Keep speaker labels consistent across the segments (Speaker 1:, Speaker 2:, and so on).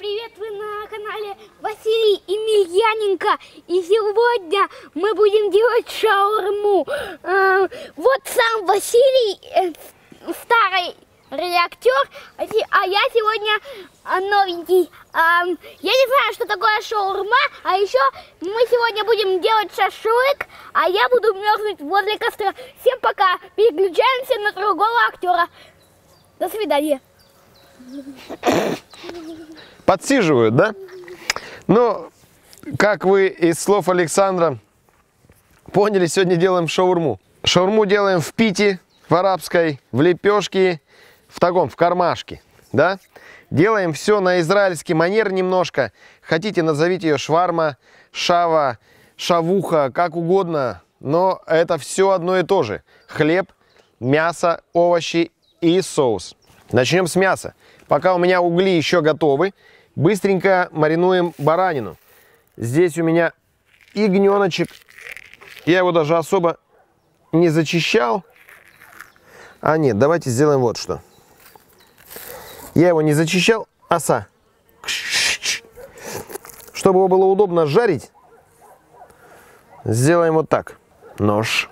Speaker 1: привет! Вы на канале Василий Емельяненко. И сегодня мы будем делать шаурму. Вот сам Василий, старый редактор, а я сегодня новенький. Я не знаю, что такое шаурма, а еще мы сегодня будем делать шашлык, а я буду мерзнуть возле костра. Всем пока! Переключаемся на другого актера. До свидания.
Speaker 2: Подсиживают, да? Ну, как вы из слов Александра поняли, сегодня делаем шаурму. Шаурму делаем в пите, в арабской, в лепешке, в кармашке, да? Делаем все на израильский манер немножко. Хотите, назовите ее шварма, шава, шавуха, как угодно. Но это все одно и то же. Хлеб, мясо, овощи и соус. Начнем с мяса. Пока у меня угли еще готовы, быстренько маринуем баранину. Здесь у меня ягненочек. Я его даже особо не зачищал. А нет, давайте сделаем вот что. Я его не зачищал, оса. Чтобы его было удобно жарить, сделаем вот так. Нож.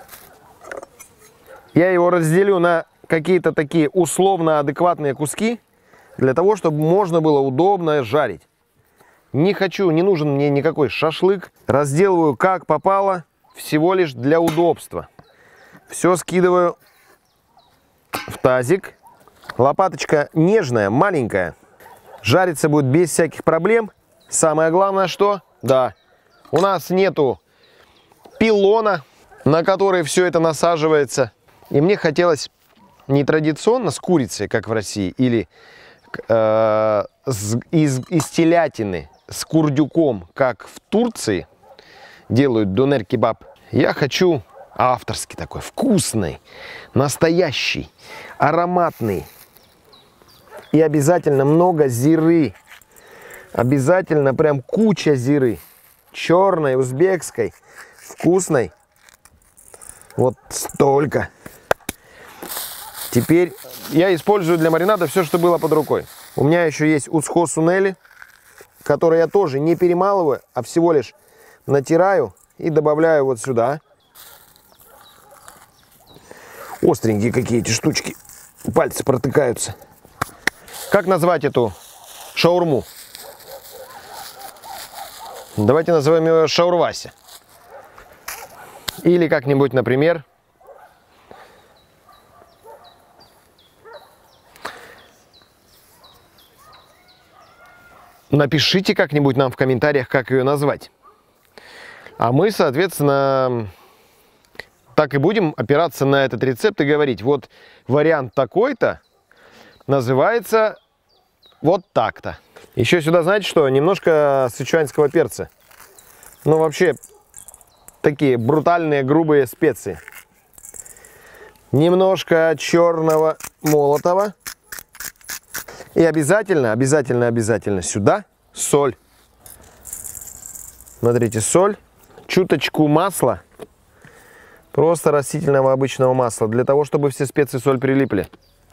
Speaker 2: Я его разделю на какие-то такие условно адекватные куски, для того, чтобы можно было удобно жарить. Не нужен мне никакой шашлык. Разделываю как попало, всего лишь для удобства. Все скидываю в тазик. Лопаточка нежная, маленькая. Жариться будет без всяких проблем. Самое главное, что? Да, у нас нету пилона, на который все это насаживается. И мне хотелось не традиционно с курицей, как в России, или из телятины с курдюком, как в Турции делают донер-кебаб. Я хочу авторский такой, вкусный, настоящий, ароматный. И обязательно много зиры. Обязательно прям куча зиры. Черной, узбекской, вкусной. Вот столько. Теперь я использую для маринада все, что было под рукой. У меня еще есть усхо сунели, который я тоже не перемалываю, а всего лишь натираю и добавляю вот сюда. Остренькие какие эти штучки. Пальцы протыкаются. Как назвать эту шаурму? Давайте назовем ее шаурвася. Или как-нибудь, например, напишите как-нибудь нам в комментариях, как ее назвать. А мы, соответственно, так и будем опираться на этот рецепт и говорить, вот вариант такой-то называется вот так-то. Еще сюда, знаете что, немножко сычуанского перца. Ну, вообще, такие брутальные, грубые специи. Немножко черного молотого. И обязательно сюда соль. Смотрите, соль, чуточку масла, просто растительного обычного масла, для того, чтобы все специи и соль прилипли.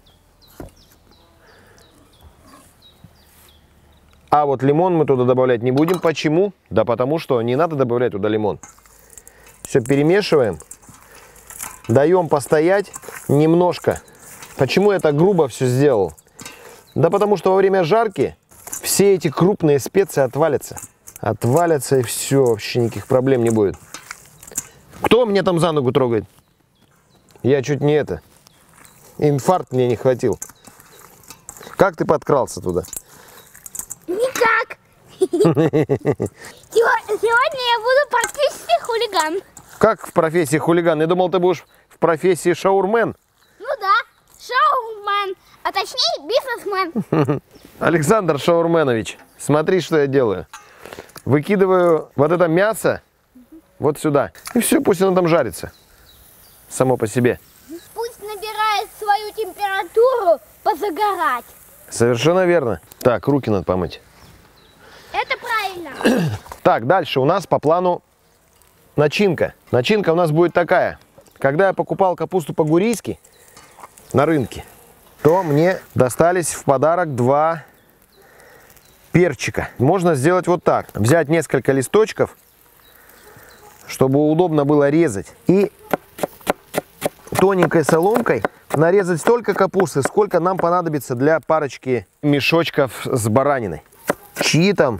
Speaker 2: А вот лимон мы туда добавлять не будем. Почему? Да потому что не надо добавлять туда лимон. Все перемешиваем, даем постоять немножко. Почему я так грубо все сделал? Да потому что во время жарки все эти крупные специи отвалятся. Отвалятся, и все, вообще никаких проблем не будет. Кто меня там за ногу трогает? Я чуть не инфаркт мне не хватил. Как ты подкрался туда?
Speaker 1: Никак. Сегодня я буду практически хулиган.
Speaker 2: Как в профессии хулиган? Я думал, ты будешь в профессии шаурмен.
Speaker 1: Ну да, шаурмен. А точнее, бизнесмен.
Speaker 2: Александр Шаурменович, смотри, что я делаю. Выкидываю вот это мясо вот сюда. И все, пусть оно там жарится. Само по себе.
Speaker 1: Пусть набирает свою температуру, позагорать.
Speaker 2: Совершенно верно. Так, руки надо помыть.
Speaker 1: Это правильно.
Speaker 2: Так, дальше у нас по плану начинка. Начинка у нас будет такая. Когда я покупал капусту по-гурийски на рынке, то мне достались в подарок два перчика. Можно сделать вот так. Взять несколько листочков, чтобы удобно было резать. И тоненькой соломкой нарезать столько капусты, сколько нам понадобится для парочки мешочков с бараниной. Чьи там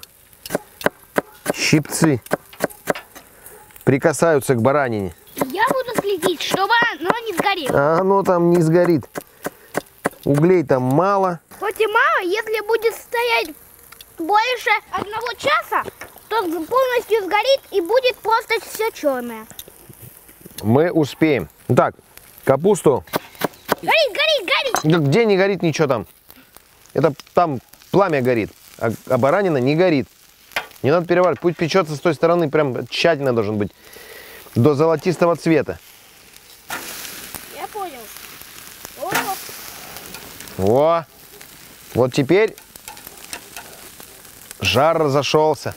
Speaker 2: щипцы прикасаются к баранине?
Speaker 1: Я буду следить, чтобы оно не сгорело.
Speaker 2: А оно там не сгорит. Углей там мало.
Speaker 1: Хоть и мало, если будет стоять больше 1 часа, то полностью сгорит и будет просто все черное.
Speaker 2: Мы успеем. Так, капусту.
Speaker 1: Горит, горит, горит!
Speaker 2: Да где не горит ничего там? Это там пламя горит, а баранина не горит. Не надо переваривать. Пусть печется с той стороны, прям тщательно должен быть. До золотистого цвета.
Speaker 1: Я понял.
Speaker 2: О! Вот теперь жар разошелся.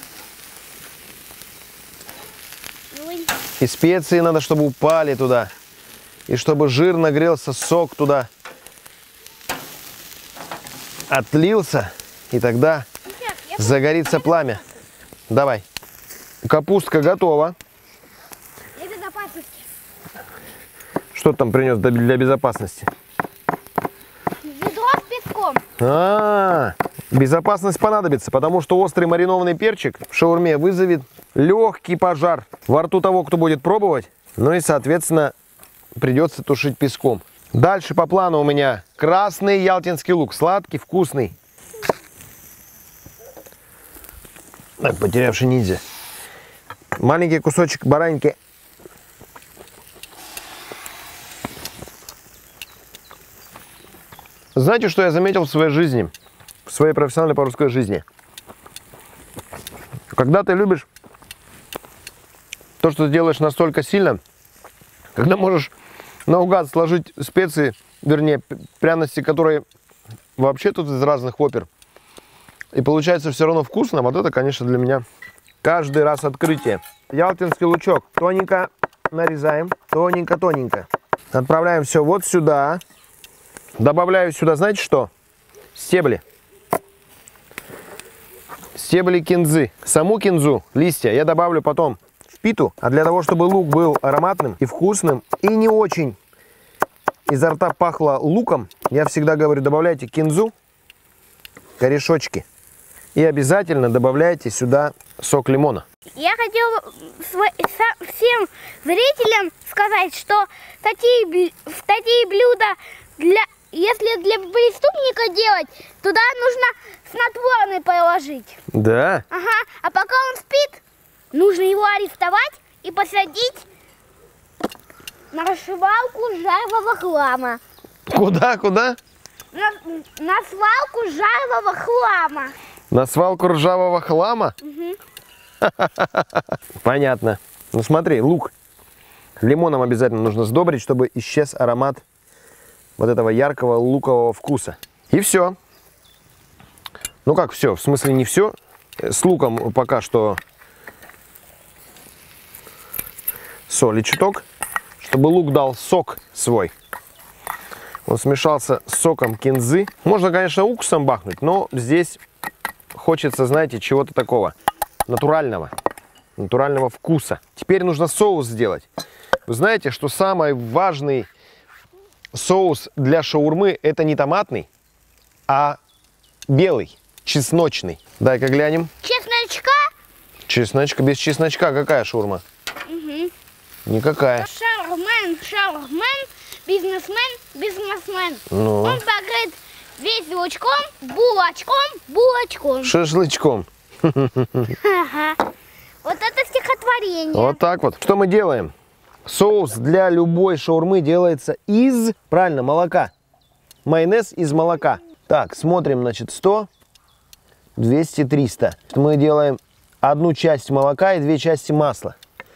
Speaker 1: Ой.
Speaker 2: И специи надо, чтобы упали туда. И чтобы жир нагрелся, сок туда отлился. И тогда загорится пламя. Давай. Капустка готова.
Speaker 1: Для безопасности.
Speaker 2: Что ты там принес для безопасности?
Speaker 1: Ведро с песком.
Speaker 2: Безопасность понадобится, потому что острый маринованный перчик в шаурме вызовет легкий пожар во рту того, кто будет пробовать. Ну и, соответственно, придется тушить песком. Дальше по плану у меня красный ялтинский лук. Сладкий, вкусный. Потерявший ниндзя. Маленький кусочек баранки. Знаете, что я заметил в своей жизни? В своей профессиональной поварской жизни? Когда ты любишь то, что ты делаешь настолько сильно, когда можешь наугад сложить специи, вернее, пряности, которые вообще тут из разных опер, и получается все равно вкусно, вот это, конечно, для меня каждый раз открытие. Ялтинский лучок тоненько нарезаем, тоненько-тоненько. Отправляем все вот сюда. Добавляю сюда, знаете что? Стебли. Стебли кинзы. Саму кинзу, листья, я добавлю потом в питу. А для того, чтобы лук был ароматным и вкусным, и не очень изо рта пахло луком, я всегда говорю, добавляйте кинзу, корешочки. И обязательно добавляйте сюда сок лимона.
Speaker 1: Я хотела всем зрителям сказать, что такие блюда, если для преступника делать, туда нужно снотворное положить.
Speaker 2: Да?
Speaker 1: Ага, а пока он спит, нужно его арестовать и посадить на свалку ржавого хлама.
Speaker 2: Куда?
Speaker 1: На свалку ржавого хлама.
Speaker 2: На свалку ржавого хлама?
Speaker 1: Угу.
Speaker 2: Понятно. Ну смотри, лук лимоном обязательно нужно сдобрить, чтобы исчез аромат вот этого яркого лукового вкуса. И все. Ну как все? В смысле не все. С луком пока что соли чуток, чтобы лук дал сок свой. Он смешался с соком кинзы. Можно, конечно, уксусом бахнуть, но здесь хочется, знаете, чего-то такого натурального вкуса. Теперь нужно соус сделать. Вы знаете, что самый важный соус для шаурмы — это не томатный, а белый, чесночный. Дай-ка глянем.
Speaker 1: Чесночка?
Speaker 2: Чесночка. Без чесночка какая шаурма?
Speaker 1: Угу.
Speaker 2: Никакая.
Speaker 1: Шаурмен, бизнесмен.
Speaker 2: Ну.
Speaker 1: Он покрыт весь булочком.
Speaker 2: Шашлычком.
Speaker 1: Ага. Вот это стихотворение.
Speaker 2: Вот так вот. Что мы делаем? Соус для любой шаурмы делается из, правильно, молока. Майонез из молока. Так, смотрим, значит, 100, 200, 300. Мы делаем 1 часть молока и 2 части масла.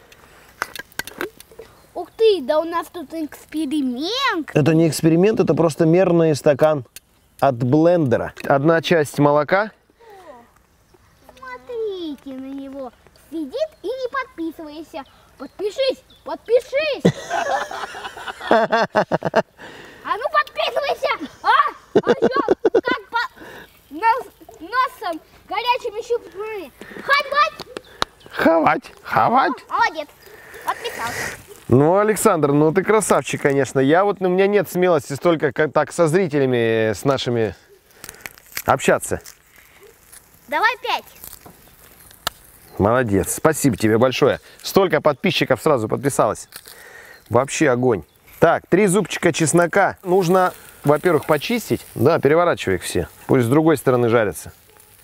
Speaker 1: Ух ты, да у нас тут эксперимент.
Speaker 2: Это не эксперимент, это просто мерный стакан от блендера. 1 часть молока.
Speaker 1: Смотрите на него. Сидит и не подписывайся. Подпишись. А ну подписывайся. А что? Как носом горячими щупальцами.
Speaker 2: Хавать.
Speaker 1: Молодец. Подписался.
Speaker 2: Ну, Александр, ну ты красавчик, конечно. У меня нет смелости столько так со зрителями, с нашими общаться.
Speaker 1: Давай 5.
Speaker 2: Молодец. Спасибо тебе большое. Столько подписчиков сразу подписалось. Вообще огонь. Так, 3 зубчика чеснока. Нужно, во-первых, почистить. Да, переворачивай их все. Пусть с другой стороны жарятся.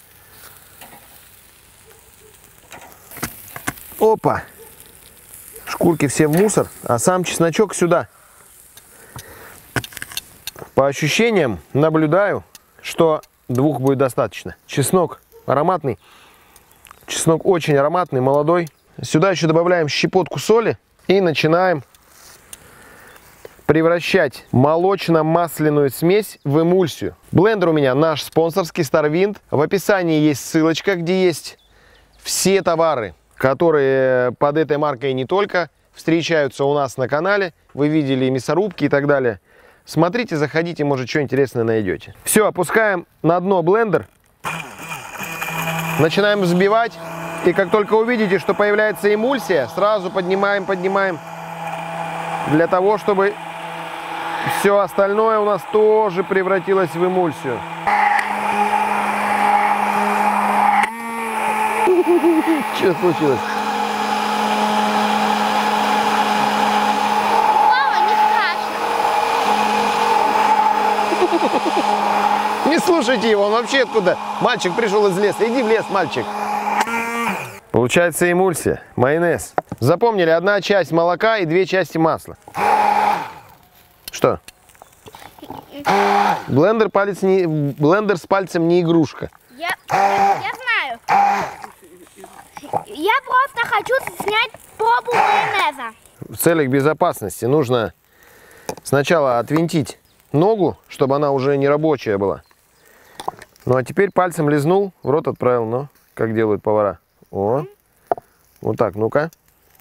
Speaker 2: Опа. Шкурки все в мусор, а сам чесночок сюда. По ощущениям наблюдаю, что 2 будет достаточно. Чеснок ароматный. Чеснок очень ароматный, молодой. Сюда еще добавляем щепотку соли и начинаем превращать молочно-масляную смесь в эмульсию. Блендер у меня наш спонсорский StarWind. В описании есть ссылочка, где есть все товары, которые под этой маркой не только встречаются у нас на канале. Вы видели мясорубки и так далее. Смотрите, заходите, может, что интересное найдете. Все, опускаем на дно блендер. Начинаем взбивать. И как только увидите, что появляется эмульсия, сразу поднимаем. Для того, чтобы все остальное у нас тоже превратилось в эмульсию. Что случилось?
Speaker 1: Мама, не страшно.
Speaker 2: Не слушайте его, он вообще откуда? Мальчик пришел из леса. Иди в лес, мальчик. Получается эмульсия, майонез. Запомнили, 1 часть молока и 2 части масла. Что? Блендер с пальцем не игрушка.
Speaker 1: Я знаю. Я просто хочу снять пробу майонеза.
Speaker 2: В целях безопасности нужно сначала отвинтить ногу, чтобы она уже не рабочая была. Ну а теперь пальцем лизнул, в рот отправил. Ну, как делают повара. О, вот так, ну-ка.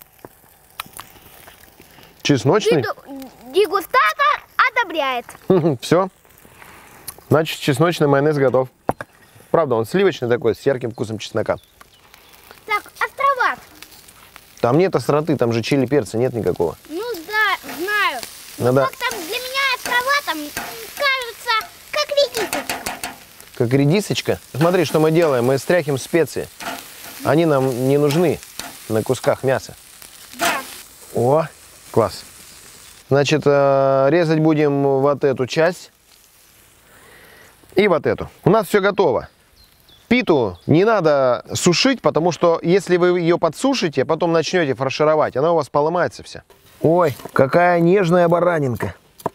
Speaker 2: Чесночный.
Speaker 1: Дегустатор одобряет.
Speaker 2: Все. Значит, чесночный майонез готов. Правда, он сливочный такой, с ярким вкусом чеснока.
Speaker 1: Так, острова.
Speaker 2: Там нет остроты, там же чили перца нет никакого.
Speaker 1: Ну да, знаю.
Speaker 2: Надо...
Speaker 1: Как там для меня острова там кажется как редисочка.
Speaker 2: Как редисочка. Смотри, что мы делаем. Мы стряхиваем специи. Они нам не нужны на кусках мяса.
Speaker 1: Да.
Speaker 2: О, класс. Значит, резать будем вот эту часть и вот эту. У нас все готово. Питу не надо сушить, потому что если вы ее подсушите, потом начнете фаршировать, она у вас поломается вся. Ой, какая нежная баранинка.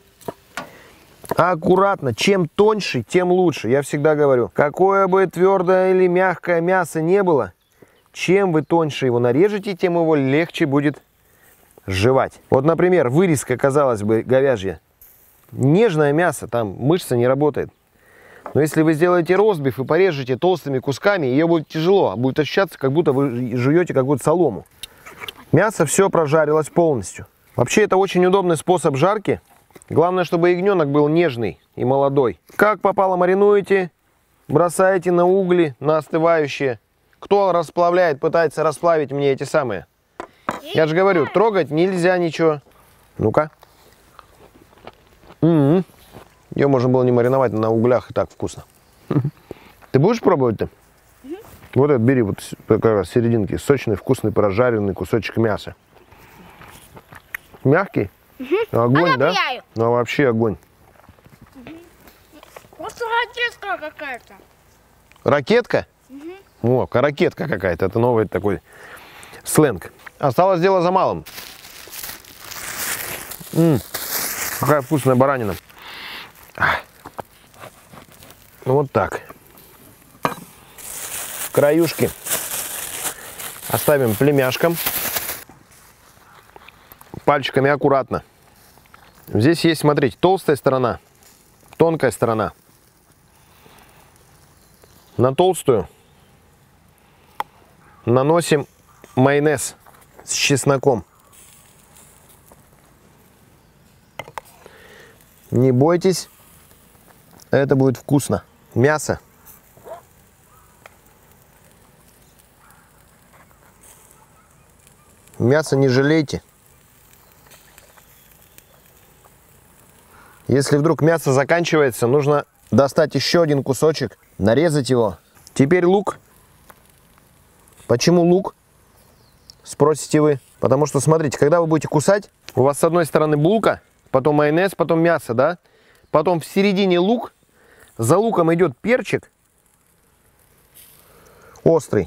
Speaker 2: Аккуратно, чем тоньше, тем лучше. Я всегда говорю, какое бы твердое или мягкое мясо не было, чем вы тоньше его нарежете, тем его легче будет жевать. Вот, например, вырезка, казалось бы, говяжья. Нежное мясо, там мышца не работает. Но если вы сделаете ростбиф и порежете толстыми кусками, ее будет тяжело, будет ощущаться, как будто вы жуете какую-то солому. Мясо все прожарилось полностью. Вообще, это очень удобный способ жарки. Главное, чтобы ягненок был нежный и молодой. Как попало маринуете, бросаете на угли, на остывающие. Кто расплавляет, пытается расплавить мне эти самые. Я же говорю, трогать нельзя ничего. Ну-ка. Ее можно было не мариновать на углях, и так вкусно. Ты будешь пробовать-то? Вот это бери, вот как раз серединки. Сочный, вкусный, прожаренный кусочек мяса. Мягкий? Огонь, да? Ну, вообще огонь.
Speaker 1: Просто ракетка какая-то.
Speaker 2: Ракетка? О, ракетка какая-то. Это новый такой сленг. Осталось дело за малым. Какая вкусная баранина. Ну, вот так. Краюшки оставим племяшкам. Пальчиками аккуратно. Здесь есть, смотрите, толстая сторона, тонкая сторона. На толстую наносим майонез с чесноком. Не бойтесь, это будет вкусно. Мясо Мясо не жалейте. Если вдруг мясо заканчивается, нужно достать еще один кусочек, нарезать его. Теперь лук. Почему лук? Спросите вы. Потому что, смотрите, когда вы будете кусать, у вас с одной стороны булка, потом майонез, потом мясо, да? Потом в середине лук, за луком идет перчик острый,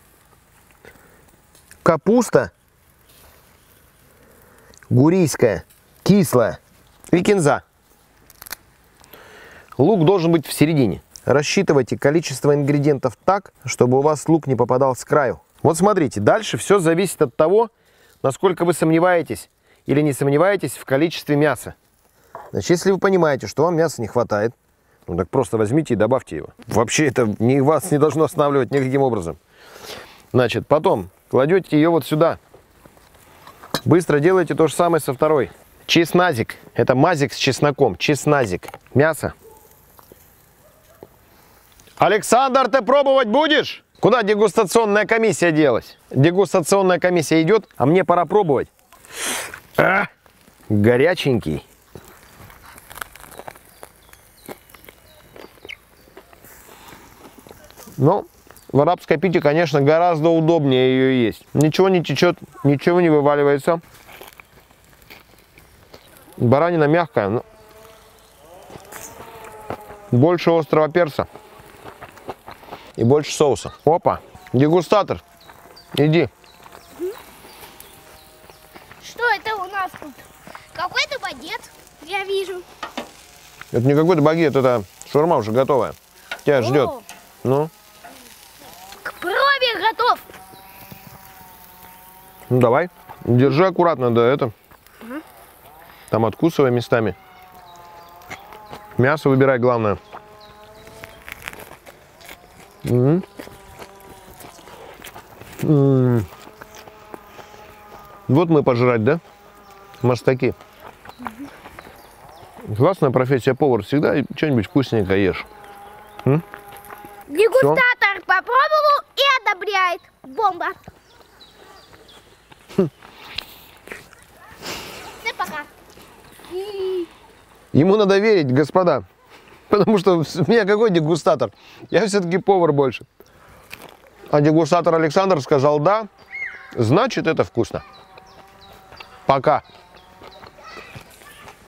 Speaker 2: капуста гурийская, кислая и кинза. Лук должен быть в середине. Рассчитывайте количество ингредиентов так, чтобы у вас лук не попадал с краю. Вот смотрите, дальше все зависит от того, насколько вы сомневаетесь или не сомневаетесь в количестве мяса. Значит, если вы понимаете, что вам мяса не хватает, ну так просто возьмите и добавьте его. Вообще это вас не должно останавливать никаким образом. Значит, потом кладете ее вот сюда. Быстро делайте то же самое со второй. Чесназик. Это мазик с чесноком. Чесназик. Мясо. Александр, ты пробовать будешь? Куда дегустационная комиссия делась? Дегустационная комиссия идет, а мне пора пробовать. Горяченький. Ну, в арабской пите, конечно, гораздо удобнее ее есть. Ничего не течет, ничего не вываливается. Баранина мягкая, но больше острого перца и больше соуса. Опа, дегустатор, иди.
Speaker 1: Что это у нас тут? Какой-то багет, я вижу.
Speaker 2: Это не какой-то багет, это шаурма уже готовая. Тебя ждет. Ну?
Speaker 1: К пробе готов.
Speaker 2: Ну давай, держи аккуратно, да, это. Там откусывай местами. Мясо выбирай, главное. Вот мы пожрать, да? Мастаки. Классная профессия повар. Всегда что-нибудь вкусненькое ешь.
Speaker 1: Дегустатор попробовал и одобряет. Бомба. Всем пока.
Speaker 2: Ему надо верить, господа. Потому что у меня какой дегустатор? Я все-таки повар больше. А дегустатор Александр сказал да, значит это вкусно. Пока.